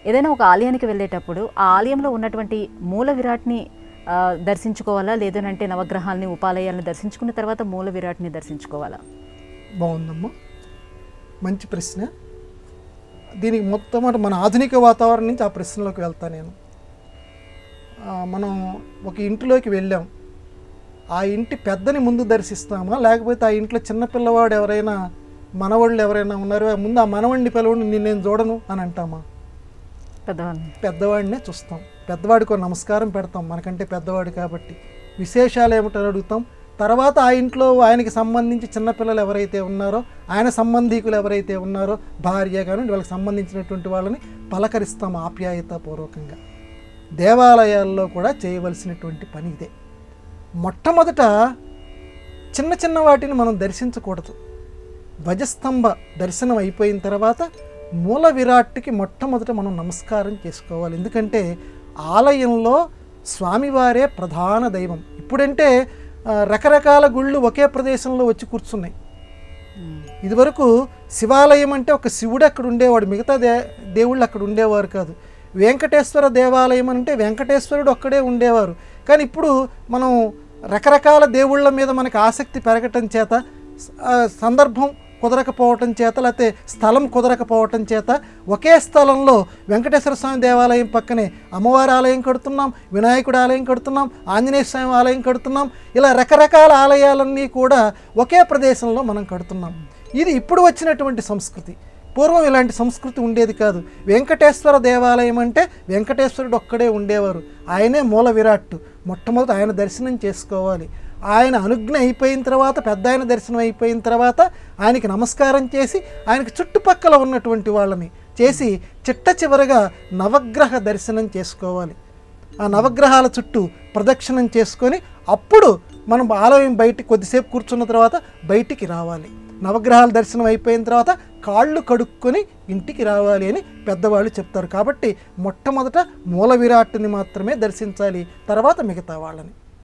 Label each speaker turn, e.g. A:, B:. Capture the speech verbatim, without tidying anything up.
A: ఏదైనా ఒక ఆలయానికి వెళ్ళేటప్పుడు ఆ ఆలయంలో ఉన్నటువంటి మూల విరాట్ని దర్శించుకోవాలా, లేదనంటే నవగ్రహాలని ఉపాలయాలను దర్శించుకున్న తర్వాత మూల విరాట్ని దర్శించుకోవాలా?
B: బాగుందమ్మా, మంచి ప్రశ్న. దీనికి మొట్టమొదటి మన ఆధునిక వాతావరణం నుంచి ఆ ప్రశ్నలోకి వెళ్తా నేను. మనం ఒక ఇంటిలోకి వెళ్ళాం, ఆ ఇంటి పెద్దని ముందు దర్శిస్తామా, లేకపోతే ఆ ఇంట్లో చిన్నపిల్లవాడు ఎవరైనా మనవాళ్ళు ఎవరైనా ఉన్నారో ముందు ఆ మనవాడిని పిల్లవాడిని నేను నేను చూడను అని అంటామా?
A: పెద్దవాడిని
B: పెద్దవాడినే చూస్తాం. పెద్దవాడికి నమస్కారం పెడతాం, మనకంటే పెద్దవాడు కాబట్టి. విశేషాలు ఏమిటని అడుగుతాం. తర్వాత ఆ ఇంట్లో ఆయనకి సంబంధించి చిన్నపిల్లలు ఎవరైతే ఉన్నారో, ఆయన సంబంధీకులు ఎవరైతే ఉన్నారో, భార్య కానీ వాళ్ళకి సంబంధించినటువంటి వాళ్ళని పలకరిస్తాం ఆప్యాయతాపూర్వకంగా. దేవాలయాల్లో కూడా చేయవలసినటువంటి పని ఇదే. మొట్టమొదట చిన్న చిన్న వాటిని మనం దర్శించకూడదు. ధ్వజస్తంభ దర్శనం అయిపోయిన తర్వాత మూల విరాట్కి మొట్టమొదట మనం నమస్కారం చేసుకోవాలి. ఎందుకంటే ఆలయంలో స్వామివారే ప్రధాన దైవం. ఇప్పుడంటే రకరకాల గుళ్ళు ఒకే ప్రదేశంలో వచ్చి కూర్చున్నాయి. ఇదివరకు శివాలయం అంటే ఒక శివుడు అక్కడ ఉండేవాడు, మిగతా దే దేవుళ్ళు అక్కడ ఉండేవారు కాదు. వెంకటేశ్వర దేవాలయం అంటే వెంకటేశ్వరుడు ఒక్కడే ఉండేవారు. కానీ ఇప్పుడు మనం రకరకాల దేవుళ్ళ మీద మనకు ఆసక్తి పెరగటం చేత, సందర్భం కుదరకపోవటం చేత, లేకపోతే స్థలం కుదరకపోవటం చేత ఒకే స్థలంలో వెంకటేశ్వర స్వామి దేవాలయం పక్కనే అమ్మవారి ఆలయం కడుతున్నాం, వినాయకుడి ఆలయం కడుతున్నాం, ఆంజనేయ స్వామి ఆలయం కడుతున్నాం. ఇలా రకరకాల ఆలయాలన్నీ కూడా ఒకే ప్రదేశంలో మనం కడుతున్నాం. ఇది ఇప్పుడు వచ్చినటువంటి సంస్కృతి. పూర్వం ఇలాంటి సంస్కృతి ఉండేది కాదు. వెంకటేశ్వర దేవాలయం అంటే వెంకటేశ్వరుడు ఒక్కడే ఉండేవారు, ఆయనే మూల విరాట్టు. మొట్టమొదటి ఆయన దర్శనం చేసుకోవాలి. ఆయన అనుజ్ఞ అయిపోయిన తర్వాత, పెద్ద ఆయన దర్శనం అయిపోయిన తర్వాత ఆయనకి నమస్కారం చేసి ఆయనకి చుట్టుపక్కల ఉన్నటువంటి వాళ్ళని చేసి చిట్ట చివరగా నవగ్రహ దర్శనం చేసుకోవాలి. ఆ నవగ్రహాల చుట్టూ ప్రదక్షిణం చేసుకొని అప్పుడు మనం ఆలయం బయటికి కొద్దిసేపు కూర్చున్న తర్వాత బయటికి రావాలి. నవగ్రహాల దర్శనం అయిపోయిన తర్వాత కాళ్ళు కడుక్కొని ఇంటికి రావాలి అని పెద్దవాళ్ళు చెప్తారు. కాబట్టి మొట్టమొదట మూల విరాట్టుని మాత్రమే దర్శించాలి, తర్వాత మిగతా వాళ్ళని.